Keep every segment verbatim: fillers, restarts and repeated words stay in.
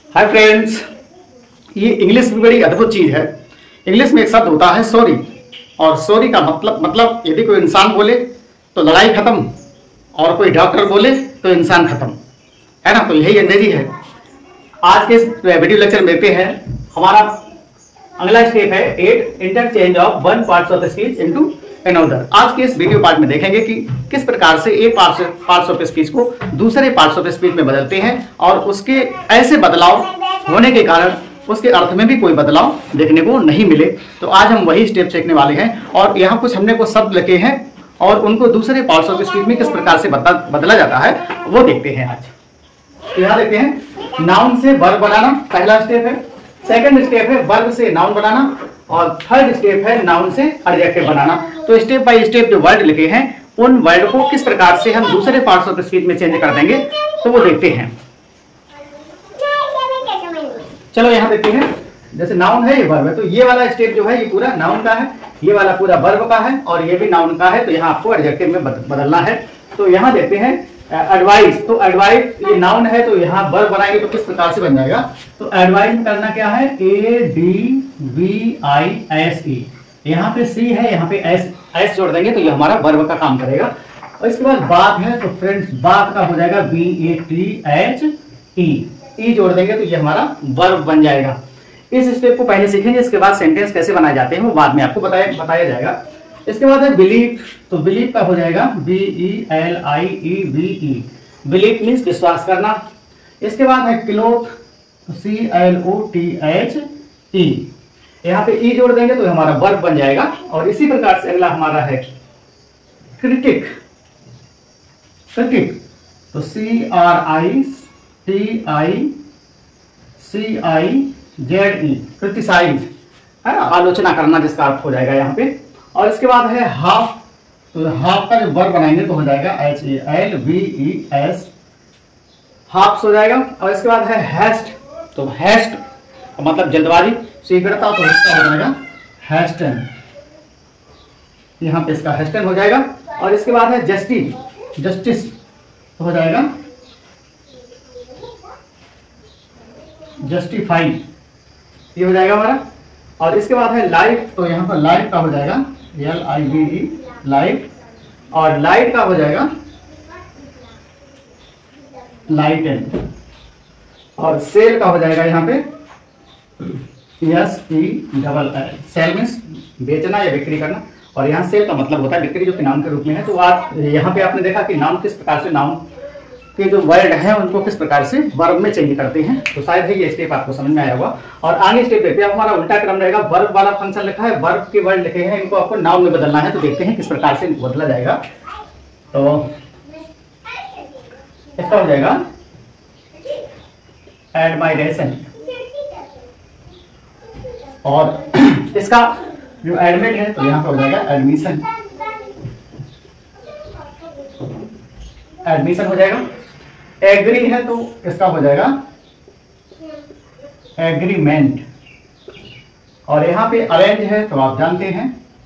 Hi friends, ये English भी बड़ी अद्भुत चीज़ है। इंग्लिश में एक शब्द होता है सॉरी, और सॉरी का मतलब मतलब यदि कोई इंसान बोले तो लड़ाई खत्म, और कोई डॉक्टर बोले तो इंसान खत्म, है ना। तो यही अंग्रेजी है। आज के इस वीडियो लेक्चर में देखते हैं। हमारा अगला स्टेप है at interchange of one parts of speech into another. आज के इस वीडियो पार्ट में देखेंगे कि किस प्रकार से एक पार्ट्स पार्ट्स ऑफ स्पीच को दूसरे पार्ट्स ऑफ स्पीच में बदलते हैं, और उसके ऐसे बदलाव होने के कारण उसके अर्थ में भी कोई बदलाव देखने को नहीं मिले। तो आज हम वही स्टेप सीखने वाले हैं, और यहाँ कुछ हमने कुछ शब्द लिखे हैं और उनको दूसरे पार्ट्स ऑफ स्पीच में किस प्रकार से बदला बदला जाता है वो देखते हैं आज। तो यहाँ देखते हैं, नाउन से वर्ब बनाना पहला स्टेप है। सेकंड स्टेप है वर्ब से नाउन बनाना, और थर्ड स्टेप है नाउन से एडजेक्टिव बनाना। तो स्टेप बाय स्टेप जो वर्ड लिखे हैं उन वर्ड को किस प्रकार से हम दूसरे पार्ट्स ऑफ स्पीच में चेंज कर देंगे तो वो देखते हैं। चलो यहाँ देखते हैं, जैसे नाउन है ये वर्ब है, तो ये वाला स्टेप जो है ये पूरा नाउन का है, ये वाला पूरा वर्ब का है, और ये भी नाउन का है। तो यहाँ आपको एडजेक्टिव में बदलना है। तो यहाँ देखते हैं एडवाइस। तो एडवाइस ये नाउन है, तो यहाँ वर्ब बनाएंगे तो किस प्रकार से बन जाएगा। तो एडवाइस करना क्या है, A D V I S E. यहाँ पे सी है, यहाँ पे एस एस जोड़ देंगे तो ये हमारा वर्ब का काम करेगा। और इसके बाद बात है, तो फ्रेंड्स बात का हो जाएगा B A T H E, E जोड़ देंगे तो ये हमारा वर्ब बन जाएगा। इस स्टेप को पहले सीखेंगे, इसके बाद सेंटेंस कैसे बनाए जाते हैं वो बाद में आपको बताया बताया जाएगा। इसके बाद है बिलीव। तो बिलीव का हो जाएगा B E L I E V E. Believe means विश्वास करना। इसके बाद है cloth, C L O T H E. यहाँ पे ई जोड़ देंगे तो हमारा वर्ब बन जाएगा। और इसी प्रकार से अगला हमारा है क्रिटिक। क्रिटिक तो C R I T I C I Z E, criticize है ना, आलोचना करना जिसका अर्थ हो जाएगा यहाँ पे। और इसके बाद है हाफ। तो हाफ का जो वर्ब बनाएंगे तो हो जाएगा H A L V E S, halves हो जाएगा। और इसके बाद है हैस्ट। तो हैस्ट मतलब जल्दबाजी, शीघ्रता, तो इसका हो जाएगा हैस्टन। यहाँ पे इसका हैस्टन हो जाएगा। और इसके बाद है जस्टिस। जस्टिस तो हो जाएगा जस्टिफाई, ये हो जाएगा हमारा। और इसके बाद है लाइट। तो यहाँ पर लाइट का हो जाएगा L I V E, light. और लाइट का हो जाएगा लाइटन। और सेल का हो जाएगा यहाँ पे S E double L. Sell means बेचना या बिक्री करना, और यहाँ सेल का मतलब होता है बिक्री, जो कि नाउन के रूप में है। तो आप यहाँ पे आपने देखा कि नाउन किस प्रकार से नाउन के जो वर्ड हैं उनको किस प्रकार से वर्ब में चेंज करते हैं। तो शायद ही ये स्टेप आपको समझ में आया होगा। और आगे स्टेप देखते हैं, हमारा उल्टा क्रम रहेगा। वर्ब वाला फंक्शन लिखा है, वर्ब के वर्ड लिखे हैं, इनको आपको नाउन में बदलना है। तो देखते हैं किस प्रकार से बदला जाएगा। तो इसका हो जाएगा एडमायरेशन, और इसका जो एडमिट है तो यहाँ पे हो जाएगा एडमिशन। एडमिशन हो जाएगा। एग्री है तो इसका हो जाएगा एग्रीमेंट। और यहाँ पे अरेंज है तो आप जानते हैं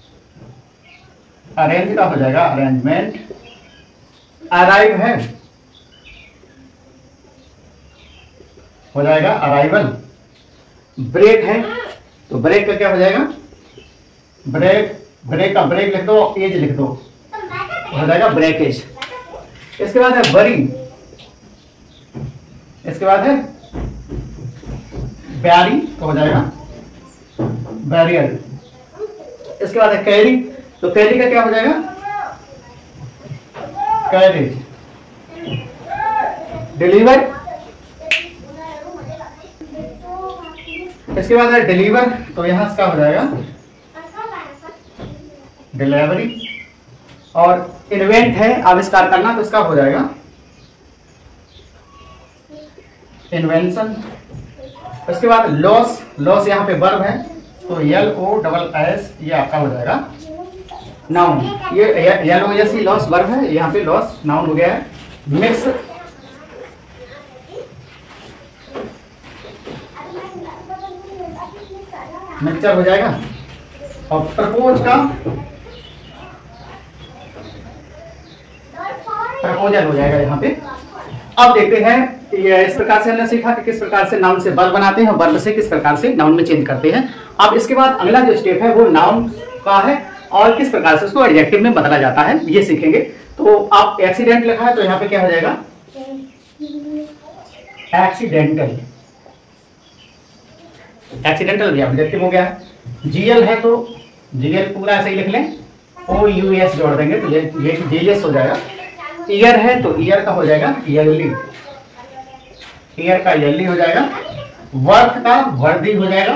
अरेंज का हो जाएगा अरेंजमेंट। अराइव है हो जाएगा अराइवल। ब्रेक है तो ब्रेक का क्या हो जाएगा ब्रेक। ब्रेक का ब्रेक लिख दो, एज लिख दो, हो जाएगा ब्रेकेज। इसके बाद है बरी। इसके बाद है बैरी तो हो जाएगा बैरियर। इसके बाद है कैरी। तो कैरी का क्या हो जाएगा कैरेज। डिलीवर। इसके बाद है डिलीवर। तो यहां इसका हो जाएगा डिलीवरी। और इन्वेंट है आविष्कार करना, तो इसका हो जाएगा इन्वेंशन। इसके बाद लॉस। लॉस यहाँ पे वर्ब है तो एल ओ डबल एस, ये आपका हो जाएगा नाउन। ये L O S E loss verb है, यहाँ पे लॉस नाउन हो गया है। मिक्स। मिक्सचर हो जाएगा। और प्रपोज का प्रपोजल हो जाएगा यहाँ पे। अब देखते हैं ये इस प्रकार से हमने सीखा कि किस प्रकार से नाउन से वर्ब बनाते हैं और वर्ब से किस प्रकार से नाउन में चेंज करते हैं। अब इसके बाद अगला जो स्टेप है वो नाउन का है और किस प्रकार से उसको एडजेक्टिव में बदला जाता है ये सीखेंगे। तो आप एक्सीडेंट लिखा है तो यहाँ पे क्या हो जाएगा, एक्सीडेंटल, एक्सीडेंटल एडजेक्टिव हो गया है। जीएल है तो जीएल पूरा ऐसे ही लिख लें, ओ यू एस जोड़ देंगे तो ये ये जीएस हो जाएगा। ईयर है तो ईयर का हो जाएगा ईयरली, ईयर का ईयरली हो जाएगा। वर्थ का वर्दी हो जाएगा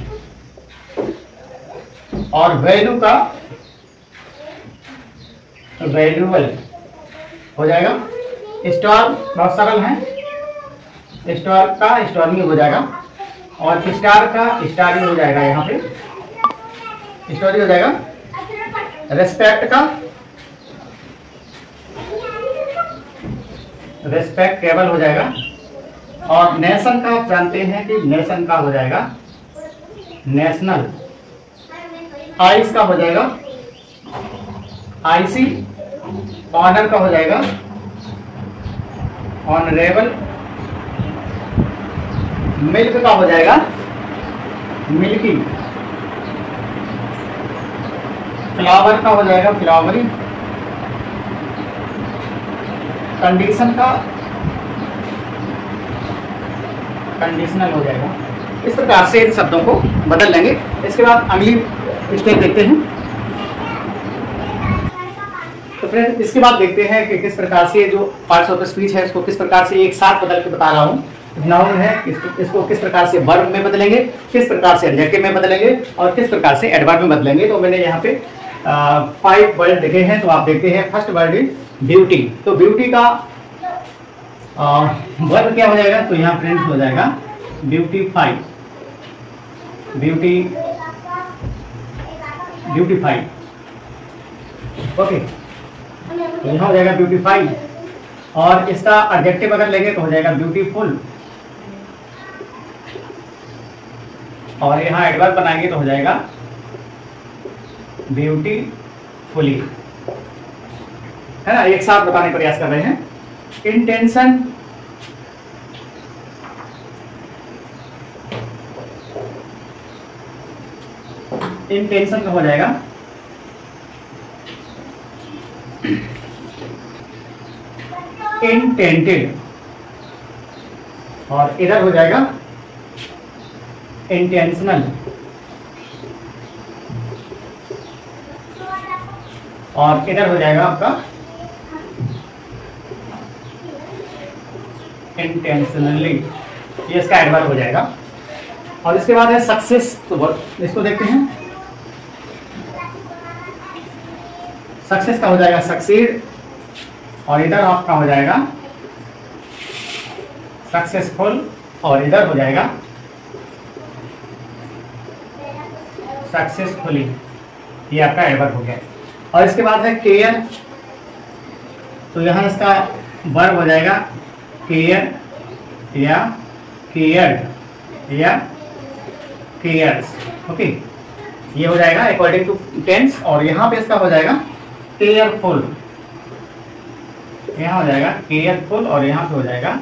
और वैल्यू का वैल्यूबल हो जाएगा। स्टार बहुत सरल है, स्टार का स्टॉर्मी हो जाएगा और स्टार का स्टारी हो जाएगा, यहाँ पे स्टोरी हो जाएगा। रेस्पेक्ट का रेस्पेक्टेबल हो जाएगा और नेशन का जानते हैं कि नेशन का हो जाएगा नेशनल। आइस का हो जाएगा आईसी। ऑनर का हो जाएगा ऑनरेबल। मिल्क का हो जाएगा मिल्की। फ्लावर का हो जाएगा फ्लावरी। कंडीशन का कंडीशनल हो जाएगा। इस प्रकार से इन शब्दों को बदल लेंगे। इसके बाद अगली स्टेप देखते हैं। तो फ्रेंड इसके बाद देखते हैं कि किस प्रकार से जो पार्ट्स ऑफ स्पीच है इसको किस प्रकार से एक साथ बदल के बता रहा हूँ। नाउन है इसको, इसको किस प्रकार से वर्ब में बदलेंगे, किस प्रकार से एडजेक्टिव में बदलेंगे और किस प्रकार से एडवर्ब में बदलेंगे। तो मैंने यहाँ पे फाइव वर्ड लिखे हैं तो आप देखते हैं। First word is beauty. तो ब्यूटी का वर्ब क्या हो जाएगा, तो यहाँ फ्रेंड्स हो जाएगा ब्यूटीफाई, ब्यूटी ब्यूटीफाई। ओके तो यहाँ हो जाएगा ब्यूटीफाई और इसका एडजेक्टिव अगर लेंगे तो हो जाएगा ब्यूटीफुल और यहाँ एडवर्ब बनाएंगे तो हो जाएगा ब्यूटीफुली, है ना। एक साथ बताने का प्रयास कर रहे हैं। इंटेंशन, इंटेंशन का हो जाएगा इंटेंटेड और इधर हो जाएगा इंटेंशनल और इधर हो जाएगा आपका इंटेंशनली। ये इसका एडवर्ब हो जाएगा। और इसके बाद है सक्सेस। तो इसको देखते हैं। सक्सेस का हो जाएगा सक्सीड और इधर आपका हो जाएगा सक्सेसफुल और इधर हो जाएगा सक्सेसफुली। ये आपका एडवर्ब हो गया। और इसके बाद है केयर। तो यहाँ इसका वर्ब हो जाएगा केयर या केयर्ड या केयर्स। ओके ये हो जाएगा अकॉर्डिंग टू टेंस। और यहाँ पे इसका हो जाएगा केयरफुल, यहाँ हो जाएगा केयरफुल और यहाँ पे हो जाएगा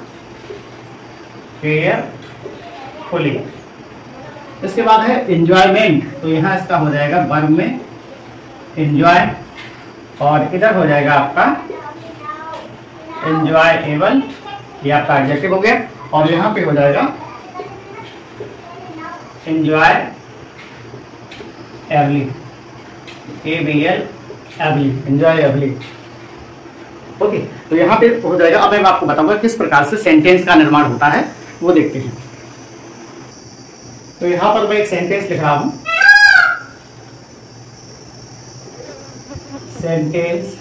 केयरफुली। इसके बाद है एंजॉयमेंट। तो यहाँ इसका हो जाएगा वर्ब में एंजॉय और इधर हो जाएगा आपका एंजॉयएबल, ये आपका एडजेक्टिव हो गया। और यहाँ पे हो जाएगा enjoyably, A B L ably, enjoyably. Okay तो यहाँ पे हो जाएगा। अब मैं आपको बताऊंगा किस प्रकार से सेंटेंस का निर्माण होता है वो देखते हैं। तो यहाँ पर मैं एक सेंटेंस लिख रहा हूं। सेंटेंस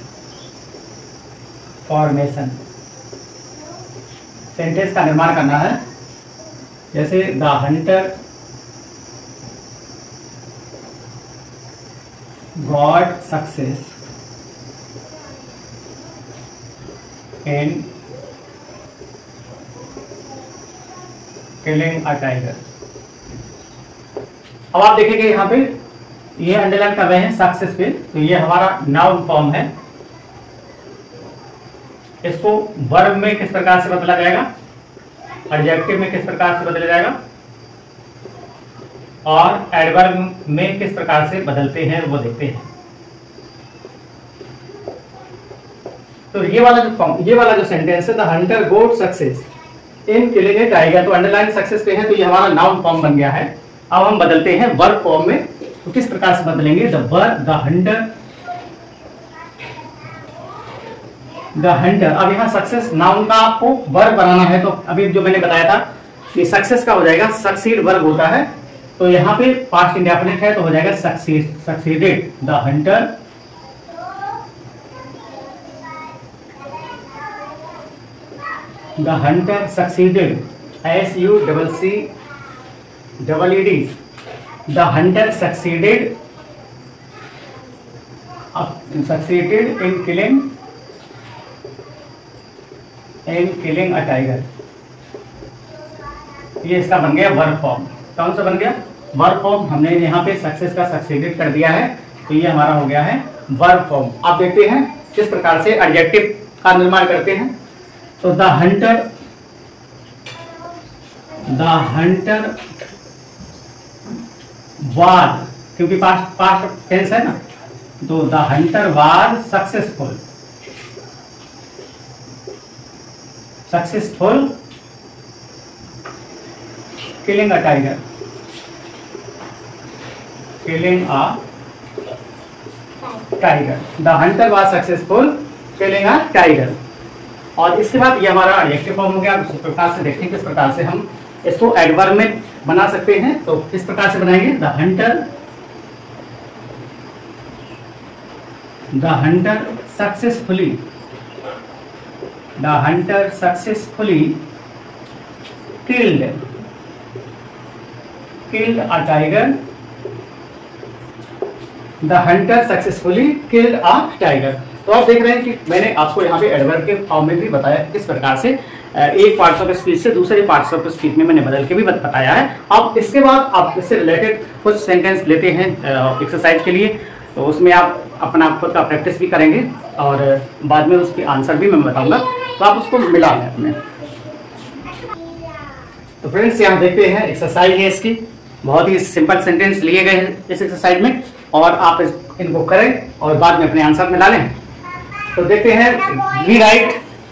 फॉर्मेशन, सेंटेंस का निर्माण करना है। जैसे the hunter got success in killing a tiger. अब आप देखेंगे यहाँ पे ये अंडरलाइन कर रहे हैं सक्सेस पे। तो ये हमारा नाउन फॉर्म है। इसको वर्ब में किस प्रकार से बदला जाएगा, एडजेक्टिव में किस प्रकार से बदला जाएगा और एडवर्ब में किस प्रकार से बदलते हैं वो देखते हैं। तो ये वाला जो फॉर्म, ये वाला जो सेंटेंस है, the hunter got success in killing a tiger, तो अंडरलाइन सक्सेस पे है, तो ये हमारा नाउन फॉर्म बन गया है। अब हम बदलते हैं वर्ब फॉर्म में, तो किस प्रकार से बदलेंगे, the verb the hunter the hunter. अब यहाँ सक्सेस नाउन का आपको वर्ब बनाना है, तो अभी जो मैंने बताया था कि सक्सेस का हो जाएगा सक्सीड वर्ब होता है, तो यहाँ पे पास्ट इंडेफिनिट है तो हो जाएगा succeed succeeded the hunter the hunter succeeded, S U double C double E D, the hunter succeeded succeeded in killing in killing a tiger. ये इसका बन गया वर्ब फॉर्म। कौन सा बन गया, वर्ब फॉर्म। हमने यहाँ पे सक्सेस का सक्सीडेड कर दिया है, तो ये हमारा हो गया है वर्ब फॉर्म। आप देखते हैं किस प्रकार से एडजेक्टिव का निर्माण करते हैं। तो the hunter the hunter was, क्योंकि पास्ट पास्ट टेंस है ना, तो the hunter was successful successful killing a tiger killing a tiger the hunter was successful killing a tiger. और इसके बाद ये हमारा एडजेक्टिव फॉर्म हो गया। इस प्रकार से देखते हैं किस प्रकार से हम इसको एडवर्ब में बना सकते हैं। तो किस प्रकार से बनाएंगे, the hunter the hunter successfully the hunter successfully killed killed a tiger the hunter successfully killed a tiger. तो आप देख रहे हैं कि मैंने आपको यहाँ पे एडवर्ब के फॉर्म में भी बताया किस प्रकार से एक पार्ट्स ऑफ स्पीच से दूसरे पार्ट्स ऑफ स्पीच में मैंने बदल के भी बताया है। अब इसके बाद आप इससे रिलेटेड कुछ सेंटेंस लेते हैं एक्सरसाइज के लिए, तो उसमें आप अपना खुद का प्रैक्टिस भी करेंगे और बाद में उसके आंसर भी मैं बताऊंगा, तो आप उसको मिला लें अपने। तो फ्रेंड्स यहाँ देखते हैं एक्सरसाइज है इसकी, बहुत ही सिंपल सेंटेंस लिए गए हैं इस एक्सरसाइज में, और आप इस, इनको करें और बाद में अपने आंसर मिला लें। तो देखते हैं रीराइट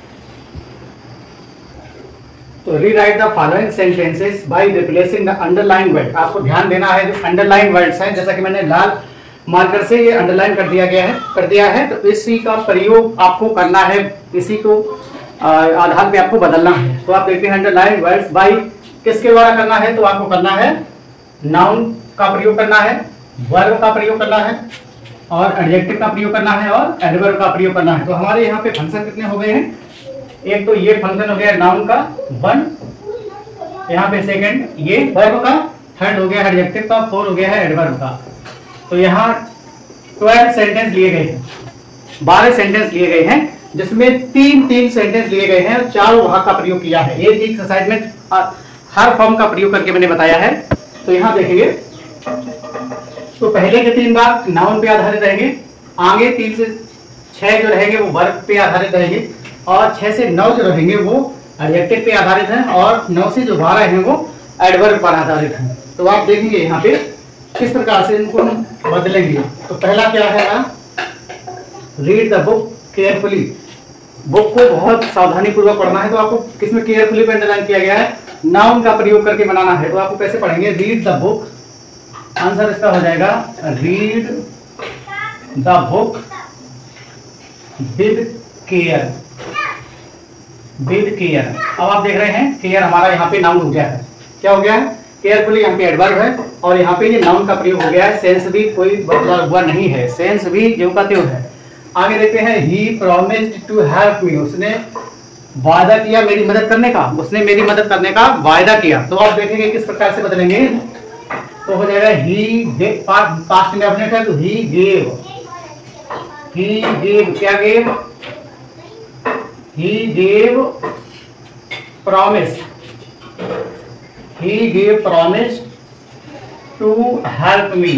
तो rewrite the following sentences by replacing the underline word. आपको ध्यान देना है जो अंडरलाइन वर्ड्स हैं, जैसा कि मैंने लाल मार्कर से ये अंडरलाइन कर दिया गया है कर दिया है तो इसी का प्रयोग आपको करना है, इसी को आधार पे आपको बदलना है। तो आप देखते हैं अंडरलाइन वर्ड्स बाय किसके द्वारा करना है, तो आपको करना है नाउन का प्रयोग करना है, वर्ब का प्रयोग करना है और एडजेक्टिव का प्रयोग करना है और एडवर्ब का प्रयोग करना है। तो हमारे यहाँ पे फंक्शन कितने हो गए हैं, एक तो ये फंक्शन हो गया नाउन का वन, यहाँ पे सेकंड ये वर्ब का, थर्ड हो गया एडजेक्टिव का, फोर हो गया है एडवर्ब का। तो यहाँ ट्वेल्व सेंटेंस लिए गए हैं, बारह सेंटेंस लिए गए हैं, जिसमें तीन तीन सेंटेंस लिए गए हैं और चार वहां का प्रयोग किया है। एक एक एक्सरसाइज में हर फॉर्म का प्रयोग करके मैंने बताया है। तो यहाँ देखेंगे तो पहले के तीन बार नाउन पे आधारित रहेंगे, आगे तीन से छह जो रहेंगे वो वर्ब पे आधारित रहेंगे, और छह से नौ जो रहेंगे वो एडजेक्टिव पे आधारित हैं, और नौ से जो बारह हैं वो एडवर्ब पर आधारित हैं। तो आप देखेंगे यहाँ पे किस प्रकार से इनको हम बदलेंगे। तो पहला क्या है ना, read the book carefully. Book को बहुत सावधानी पूर्वक पढ़ना है, तो आपको किसमें केयरफुली पे अंडरलाइन किया गया है, नाउन का प्रयोग करके बनाना है। तो आपको कैसे पढ़ेंगे, रीड द बुक, आंसर इसका हो जाएगा read the book with care with care. अब आप देख रहे हैं केयर हमारा यहाँ पे नाउन हो गया है, क्या हो गया है, केयरफुली यहाँ पे एडवर्ब है, और यहाँ पे ये नाउन का प्रयोग हो गया है। सेंस भी कोई बदलाव हुआ नहीं है, सेंस भी जो का त्यों है। आगे देखते हैं he promised to help me, उसने वादा किया मेरी मदद करने का, उसने मेरी मदद करने का वायदा किया। तो आप देखेंगे किस प्रकार से बदलेंगे, तो हो जाएगा ही पास्ट में अपने है, तो ही गेव ही गेव क्या gave he gave promise he gave promise to help me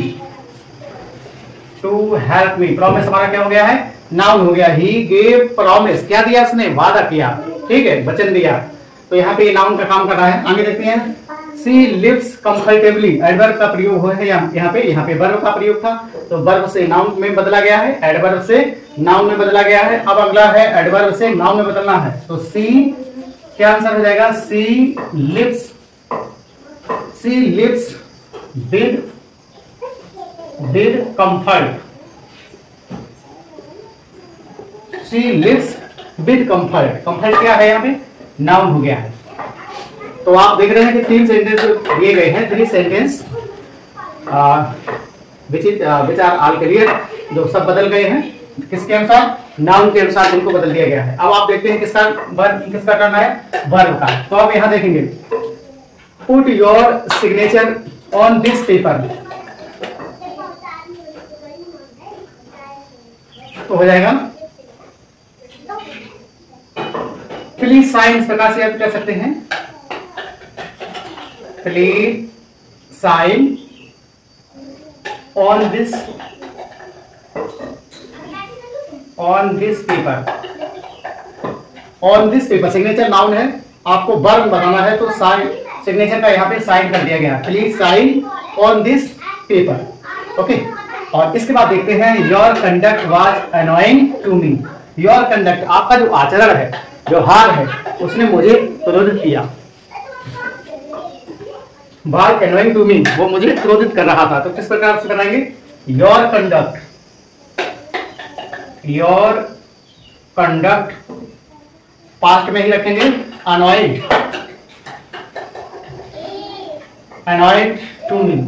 to help me. Promise हमारा क्या हो गया है, नाउन हो गया। ही गेव प्रॉमिस, क्या दिया उसने, वादा किया, ठीक है, वचन दिया। तो यहाँ पे नाउन का काम कर रहा है। आगे देखते हैं, सी लिव्स कंफर्टेबली, एडवर्ब का प्रयोग हुआ है यहाँ पे, यहाँ पे वर्ब का प्रयोग था, तो वर्ब से नाउन में बदला गया है, एडवर्ब से नाउन में बदला गया है। अब अगला है एडवर्ब से नाउन में बदलना है, तो सी क्या आंसर हो जाएगा, she lives, she lives with with comfort, she lives with comfort. Comfort क्या है यहाँ पे, नाउन हो गया है। तो आप देख रहे हैं कि तीन सेंटेंस दिए गए हैं, three sentence which is which are all clear, जो सब बदल गए हैं किसके अनुसार, नाउन के अनुसार जिनको बदल दिया गया है। अब आप देखते हैं किसका वर्ब, किसका टर्न है, वर्ब का। तो आप यहां देखेंगे, put your signature on this paper, तो हो जाएगा प्लीज साइन, इस प्रकार से आप कर सकते हैं, please sign on this on this paper, on this paper signature noun है, आपको वर्ब बनाना है तो साइन, सिग्नेचर का यहाँ पे साइन कर दिया गया, please sign on this paper, okay. और इसके बाद देखते हैं, your conduct was annoying to me, your conduct आपका जो आचरण है, व्यवहार है, उसने मुझे क्रोधित किया, वाज अनोइंग टू मी, वो मुझे क्रोधित कर रहा था। तो किस प्रकार से कराएंगे, your conduct, your conduct past में ही रखेंगे, annoyed, annoyed to me,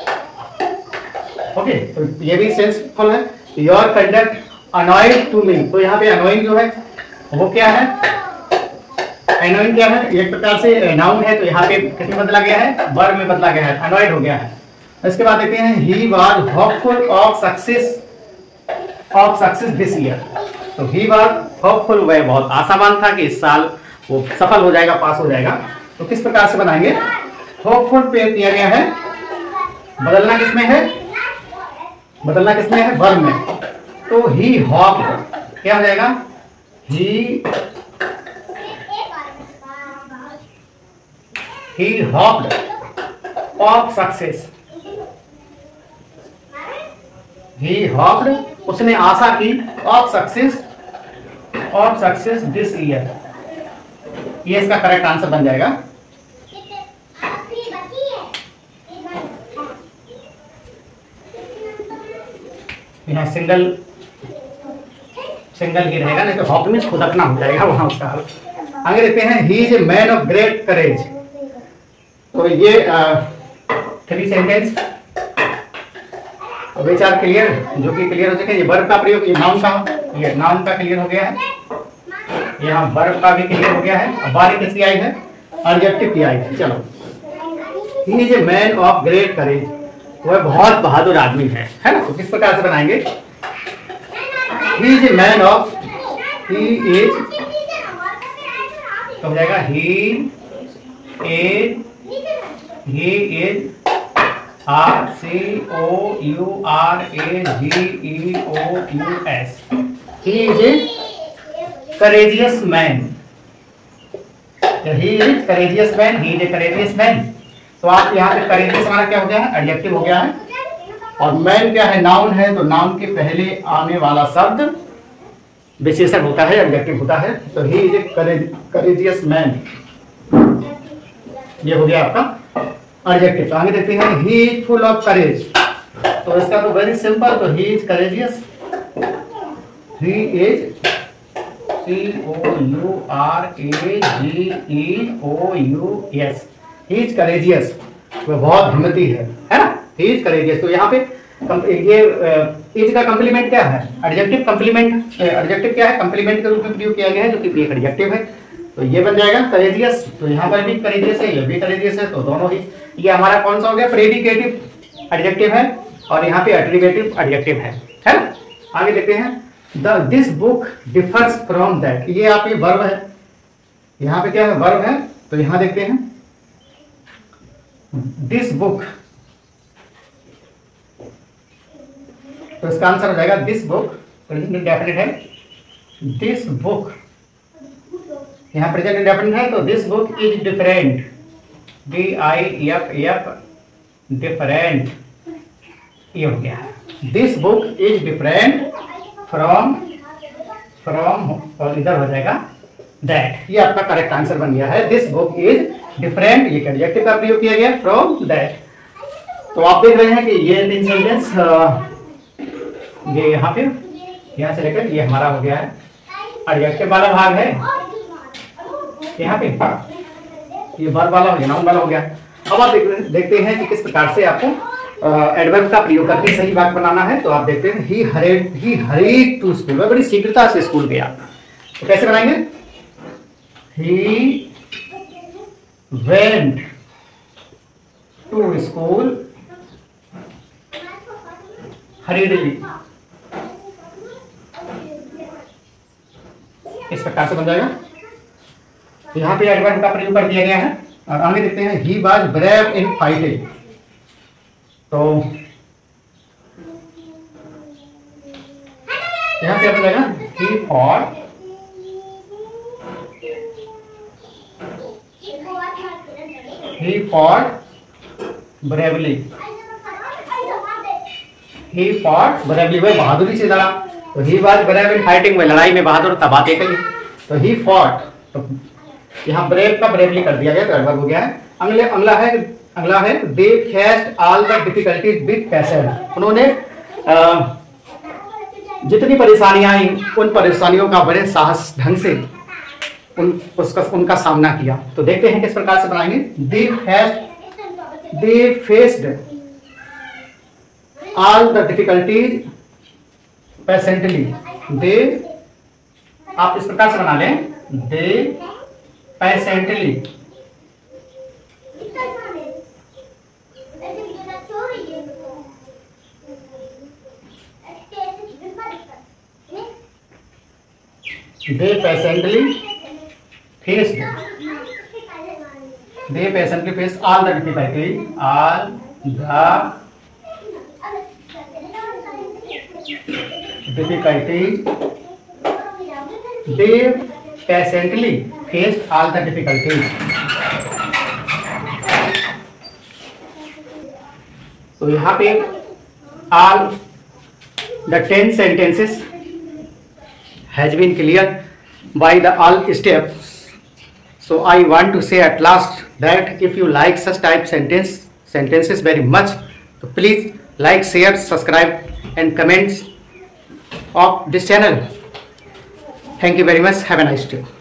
okay. तो ये भी सेंसफुल है, your conduct annoyed to me. तो यहाँ पे अनॉइंग जो है वो क्या है, अनॉइंग क्या है, एक प्रकार से नाउन है, तो यहाँ पे किसमें बदला गया है, वर्ब में बदला गया है, अनॉयड हो गया है। इसके बाद देखते हैं, he was hopeful of success of success this year, तो ही वाज होपफुल, वह बहुत आशावान था कि इस साल वो सफल हो जाएगा, पास हो जाएगा। तो किस प्रकार से बनाएंगे, होपफुल पे दिया गया है, बदलना किसमें है, बदलना किसमें है, वर्ब में, तो ही होप्ड क्या हो जाएगा, ही he hoped of success, he hoped उसने आशा की, of success of success this year, ये इसका करेक्ट आंसर बन जाएगा। यहाँ सिंगल सिंगल ही रहेगा, नहीं तो हॉप में खुदकना हो जाएगा वहां उसका। आगे देखते हैं, he is a man of great courage, तो ये three sentence which are clear, जो कि क्लियर हो चुके हैं। ये वर्ब का प्रयोग, ये नाउन का, ये नाउन का क्लियर हो गया है, यहाँ वर्ब का भी क्लियर हो गया है। अब बारी किसकी आई है, एडजेक्टिव की आई है। चलो, he is a man of great courage, वह बहुत बहादुर आदमी है, है ना। तो किस प्रकार से बनाएंगे, he is a man of, he is, तो हो जाएगा he is, he is R C O U R A G E O U S, he is a courageous man, he is courageous man, he is a courageous man। तो आप यहाँ पे courageous हमारा क्या हो गया है, एडजेक्टिव हो गया है, और man क्या है, नाउन है, तो नाउन के पहले आने वाला शब्द विशेषण होता है, एडजेक्टिव होता है। तो he is a courageous man, ये हो गया आपका एडजेक्टिव। आगे देखते हैं, he is full of courage, तो इसका तो वेरी सिंपल, तो he is courageous, he is C O U R A G E O U S, he is courageous, वह बहुत हिम्मती है, है ना, ही इज करेजियस। तो यहाँ पे ये इज का कंप्लीमेंट क्या है, एडजेक्टिव कंप्लीमेंट, एडजेक्टिव क्या है, कंप्लीमेंट के रूप में प्रयोग किया गया है, जो कि एक एडजेक्टिव है, तो ये बन जाएगा करेजियस। तो यहाँ पर भी करेजियस है, ये भी करेजियस है, तो दोनों ही, ये हमारा कौन सा हो गया, प्रेडिकेटिव एडजेक्टिव है, और यहाँ पे एट्रिब्यूटिव एडजेक्टिव है, है ना। आगे देखते हैं, the this book differs from that, ये आपके वर्ब है, यहाँ पे क्या है, वर्ब है। तो यहाँ देखते हैं, दिस बुक, तो इसका आंसर हो जाएगा दिस बुक, डेफिनेट है, दिस बुक यहाँ प्रेजेंट इंडेफिनिट है तो this book is different, D I F F, different, ये हो गया। This book is different from, from और इधर हो जाएगा दैट। ये आपका करेक्ट आंसर बन गया है। दिस बुक इज डिफरेंट, ये एडजेक्टिव का प्रयोग किया गया फ्रॉम दैट। तो आप देख रहे हैं कि ये तीन सेंटेंस, ये यहाँ पे यहाँ से लेकर ये हमारा हो गया है एडजेक्टिव वाला भाग है। यहाँ पे ये वर्ब वाला हो गया, नाउन वाला हो गया। अब आप देख, देखते हैं कि किस प्रकार से आपको एडवर्ब का प्रयोग करके सही वाक्य बनाना है। तो आप देखते हैं he hurried, he hurried to school, वह बड़ी शीघ्रता से स्कूल गया। तो कैसे बनाएंगे? He went to school hurriedly, इस प्रकार से बन जाएगा। यहाँ पे एडवर्ब का प्रयोग कर दिया गया है। और आगे देखते हैं he was brave in fighting. तो यहाँ पे जाएगा he fought, he fought bravely, he fought bravely, वह बहादुरी से लड़ा। तो he was brave in fighting, वह लड़ाई में बहादुर था, बात एक ही। तो ही फॉट, तो यहाँ ब्रेव का ब्रेवली कर दिया गया, तो एडवर्ब हो गया है। अगले अगला है अगला है they faced all the difficulties with passion. उन्होंने जितनी परेशानियां आई उन परेशानियों का बड़े साहस ढंग से उन उसका उनका सामना किया। तो देखते हैं किस प्रकार से बनाएंगे। They faced, they faced all the difficulties patiently. They, आप इस प्रकार से बना लें, दे पैसेंटली, they patiently faced, they patiently faced all the difficulties, all the difficulties, they patiently faced all the difficulties। तो यहाँ पे all the ten sentences has been cleared by the all steps. So I want to say at last that if you like such type sentence sentences very much, so please like, share, subscribe and comments of this channel. Thank you very much. Have a nice day.